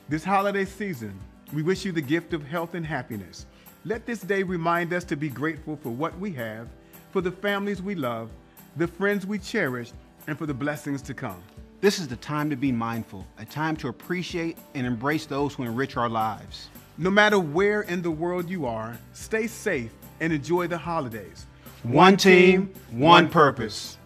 This holiday season, we wish you the gift of health and happiness. Let this day remind us to be grateful for what we have, for the families we love, the friends we cherish, and for the blessings to come. This is the time to be mindful, a time to appreciate and embrace those who enrich our lives. No matter where in the world you are, stay safe and enjoy the holidays. One team, one purpose.